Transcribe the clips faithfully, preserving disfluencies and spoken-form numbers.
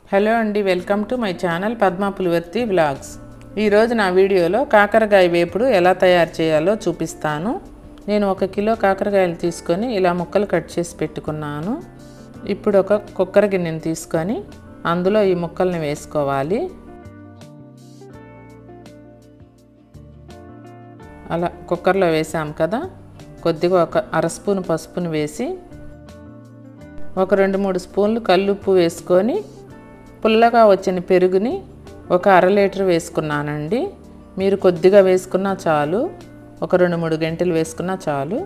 Hello అండి, welcome to my channel Padma Pulivarthi vlogs. ఈరోజు నా వీడియోలో కాకరకాయ వేపుడు ఎలా తయారు చేయాలో చూపిస్తాను. నేను ఒక కిలో కాకరకాయలు తీసుకొని ఇలా ముక్కలు కట్ చేసి పెట్టుకున్నాను. ఇప్పుడు ఒక కుక్కర్ గిన్నెని తీసుకొని అందులో ఈ ముక్కల్ని వేసుకోవాలి. అలా కుక్కర్లో వేసాం కదా, కొద్దిగా ఒక అర స్పూన్ పసుపును వేసి ఒక రెండు మూడు స్పూన్లు కల్లుప్పు వేసుకొని పుల్లగా వచ్చిన పెరుగుని ఒక అర లీటర్ వేసుకున్నానండి. మీరు కొద్దిగా వేసుకున్నా చాలు, ఒక రెండు మూడు గంటలు వేసుకున్నా చాలు.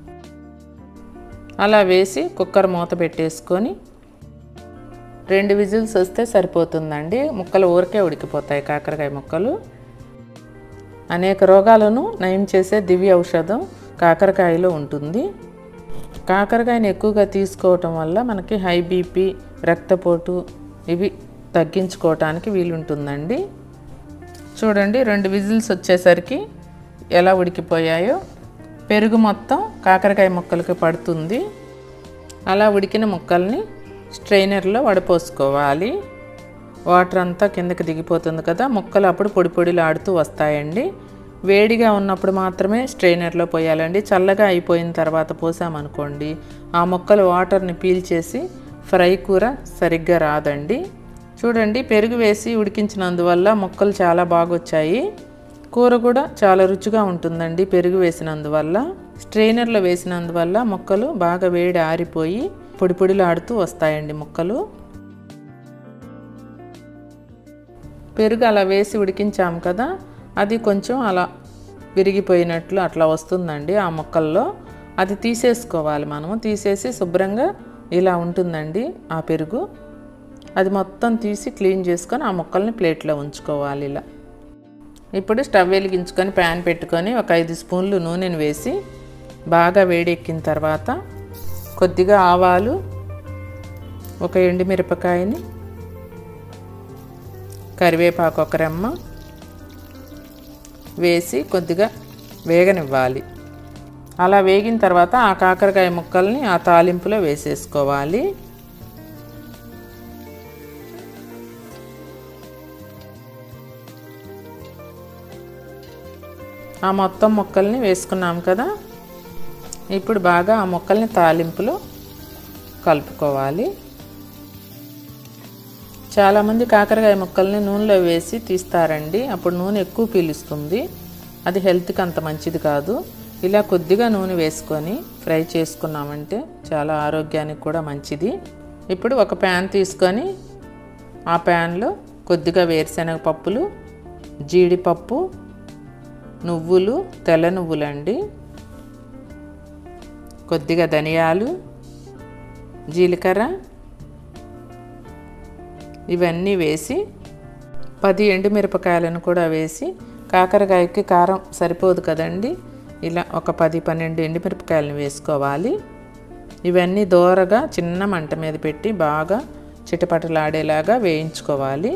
అలా వేసి కుక్కర్ మూత పెట్టేసుకొని రెండు విజిల్స్ వస్తే సరిపోతుందండి. ముక్కలు ఊరికే ఉడికిపోతాయి. కాకరకాయ ముక్కలు అనేక రోగాలను నయం చేసే దివ్య ఔషధం కాకరకాయలో ఉంటుంది. కాకరకాయని ఎక్కువగా తీసుకోవటం వల్ల మనకి హై బీపీ, రక్తపోటు ఇవి తగ్గించుకోవటానికి వీలుంటుందండి. చూడండి, రెండు విజిల్స్ వచ్చేసరికి ఎలా ఉడికిపోయాయో. పెరుగు మొత్తం కాకరకాయ ముక్కలకి పడుతుంది. అలా ఉడికిన ముక్కల్ని స్ట్రైనర్లో వడపోసుకోవాలి. వాటర్ అంతా కిందకి దిగిపోతుంది కదా, ముక్కలు అప్పుడు పొడి పొడిలు ఆడుతూ వస్తాయండి. వేడిగా ఉన్నప్పుడు మాత్రమే స్ట్రైనర్లో పోయాలండి. చల్లగా అయిపోయిన తర్వాత పోసామనుకోండి, ఆ ముక్కలు వాటర్ని పీల్చేసి ఫ్రై కూర సరిగ్గా రాదండి. చూడండి, పెరుగు వేసి ఉడికించినందువల్ల ముక్కలు చాలా బాగా వచ్చాయి. కూర కూడా చాలా రుచిగా ఉంటుందండి పెరుగు వేసినందువల్ల. స్ట్రైనర్లో వేసినందువల్ల ముక్కలు బాగా వేడి ఆరిపోయి పొడి పొడిలు ఆడుతూ వస్తాయండి ముక్కలు. పెరుగు అలా వేసి ఉడికించాము కదా, అది కొంచెం అలా విరిగిపోయినట్లు అట్లా వస్తుందండి ఆ ముక్కల్లో. అది తీసేసుకోవాలి. మనము తీసేసి శుభ్రంగా ఇలా ఉంటుందండి ఆ పెరుగు. అది మొత్తం తీసి క్లీన్ చేసుకొని ఆ ముక్కల్ని ప్లేట్లో ఉంచుకోవాలి ఇలా. ఇప్పుడు స్టవ్ వెలిగించుకొని ప్యాన్ పెట్టుకొని ఒక ఐదు స్పూన్లు నూనెను వేసి బాగా వేడెక్కిన తర్వాత కొద్దిగా ఆవాలు, ఒక ఎండుమిరపకాయని, కరివేపాకు ఒక రెమ్మ వేసి కొద్దిగా వేగనివ్వాలి. అలా వేగిన తర్వాత ఆ కాకరకాయ ముక్కల్ని ఆ తాలింపులో వేసేసుకోవాలి. ఆ మొత్తం ముక్కల్ని వేసుకున్నాం కదా, ఇప్పుడు బాగా ఆ ముక్కల్ని తాలింపులో కలుపుకోవాలి. చాలామంది కాకరకాయ ముక్కల్ని నూనెలో వేసి తీస్తారండి, అప్పుడు నూనె ఎక్కువ పీలుస్తుంది. అది హెల్త్కి అంత మంచిది కాదు. ఇలా కొద్దిగా నూనె వేసుకొని ఫ్రై చేసుకున్నామంటే చాలా ఆరోగ్యానికి కూడా మంచిది. ఇప్పుడు ఒక ప్యాన్ తీసుకొని ఆ ప్యాన్లో కొద్దిగా వేరుశనగ పప్పులు, జీడిపప్పు, నువ్వులు, తెల్ల నువ్వులండి, కొద్దిగా ధనియాలు, జీలకర్ర ఇవన్నీ వేసి పది ఎండుమిరపకాయలను కూడా వేసి, కాకరకాయకి కారం సరిపోదు కదండి, ఇలా ఒక పది పన్నెండు ఎండుమిరపకాయలను వేసుకోవాలి. ఇవన్నీ దోరగా చిన్న మంట మీద పెట్టి బాగా చిటపటలాడేలాగా వేయించుకోవాలి.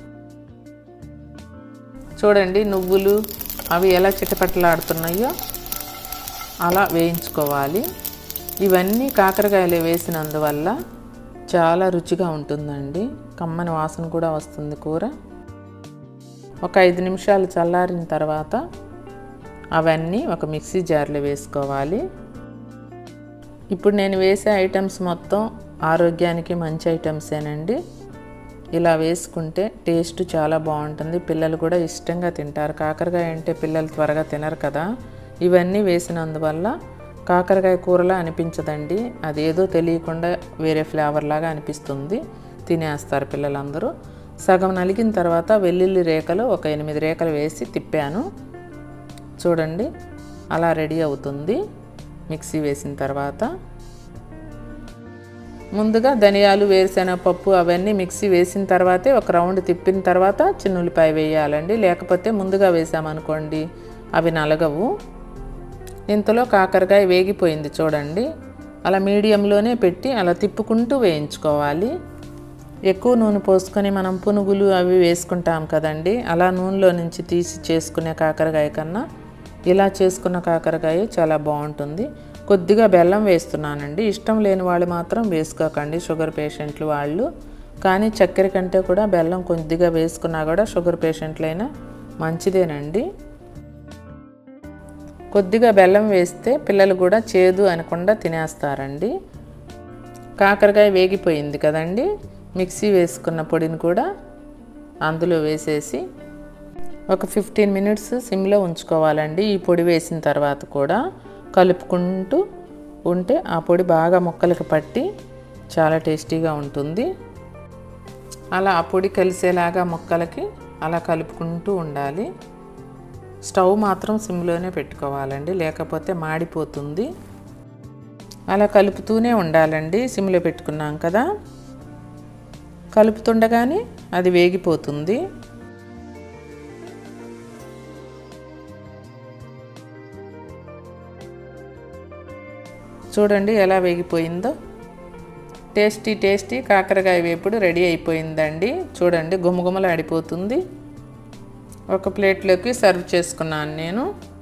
చూడండి, నువ్వులు అవి ఎలా చిటపటలాడుతున్నాయో అలా వేయించుకోవాలి. ఇవన్నీ కాకరకాయలు వేసినందువల్ల చాలా రుచిగా ఉంటుందండి. కమ్మని వాసన కూడా వస్తుంది కూర. ఒక ఐదు నిమిషాలు చల్లారిన తర్వాత అవన్నీ ఒక మిక్సీ జార్లో వేసుకోవాలి. ఇప్పుడు నేను వేసే ఐటమ్స్ మొత్తం ఆరోగ్యానికి మంచి ఐటమ్సేనండి. ఇలా వేసుకుంటే టేస్ట్ చాలా బాగుంటుంది. పిల్లలు కూడా ఇష్టంగా తింటారు. కాకరకాయ అంటే పిల్లలు త్వరగా తినరు కదా. ఇవన్నీ వేసినందువల్ల కాకరకాయ కూరలా అనిపించదండి. అదేదో తెలియకుండా వేరే ఫ్లేవర్ లాగా అనిపిస్తుంది. తినేస్తారు పిల్లలందరూ. సగం నలిగిన తర్వాత వెల్లుల్లి రేఖలు ఒక ఎనిమిది రేఖలు వేసి తిప్పాను. చూడండి, అలా రెడీ అవుతుంది. మిక్సీ వేసిన తర్వాత ముందుగా ధనియాలు, వేరుశనగపప్పు అవన్నీ మిక్సీ వేసిన తర్వాతే ఒక రౌండ్ తిప్పిన తర్వాత చిన్న ఉల్లిపాయ వేయాలండి. లేకపోతే ముందుగా వేసామనుకోండి అవి నలగవు. ఇంతలో కాకరకాయ వేగిపోయింది చూడండి. అలా మీడియంలోనే పెట్టి అలా తిప్పుకుంటూ వేయించుకోవాలి. ఎక్కువ నూనె పోసుకొని మనం పునుగులు అవి వేసుకుంటాం కదండి, అలా నూనెలో నుంచి తీసి చేసుకునే కాకరకాయ కన్నా ఇలా చేసుకున్న కాకరకాయ చాలా బాగుంటుంది. కొద్దిగా బెల్లం వేస్తున్నానండి. ఇష్టం లేని వాళ్ళు మాత్రం వేసుకోకండి, షుగర్ పేషెంట్లు వాళ్ళు. కానీ చక్కెర కంటే కూడా బెల్లం కొద్దిగా వేసుకున్నా కూడా షుగర్ పేషెంట్లైనా మంచిదేనండి. కొద్దిగా బెల్లం వేస్తే పిల్లలు కూడా చేదు అనకుండా తినేస్తారండి. కాకరకాయ వేగిపోయింది కదండి, మిక్సీ వేసుకున్న పొడిని కూడా అందులో వేసేసి ఒక ఫిఫ్టీన్ మినిట్స్ సిమ్లో ఉంచుకోవాలండి. ఈ పొడి వేసిన తర్వాత కూడా కలుపుకుంటూ ఉంటే ఆ పొడి బాగా ముక్కలకి పట్టి చాలా టేస్టీగా ఉంటుంది. అలా ఆ పొడి కలిసేలాగా ముక్కలకి అలా కలుపుకుంటూ ఉండాలి. స్టవ్ మాత్రం సిమ్లోనే పెట్టుకోవాలండి, లేకపోతే మాడిపోతుంది. అలా కలుపుతూనే ఉండాలండి. సిమ్లో పెట్టుకున్నాం కదా, కలుపుతుండగానే అది వేగిపోతుంది. చూడండి ఎలా వేగిపోయిందో. టేస్టీ టేస్టీ కాకరకాయ వేపుడు రెడీ అయిపోయిందండి. చూడండి గుమగుమలు ఆడిపోతుంది. ఒక ప్లేట్లోకి సర్వ్ చేసుకున్నాను నేను.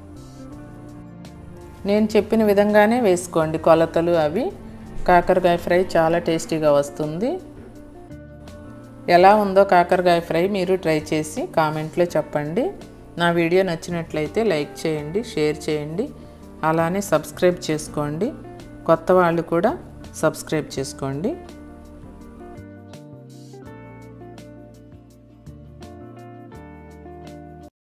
నేను చెప్పిన విధంగానే వేసుకోండి కొలతలు అవి. కాకరకాయ ఫ్రై చాలా టేస్టీగా వస్తుంది. ఎలా ఉందో కాకరకాయ ఫ్రై మీరు ట్రై చేసి కామెంట్లో చెప్పండి. నా వీడియో నచ్చినట్లయితే లైక్ చేయండి, షేర్ చేయండి, అలానే సబ్స్క్రైబ్ చేసుకోండి. కొత్త వాళ్ళు కూడా సబ్స్క్రైబ్ చేసుకోండి.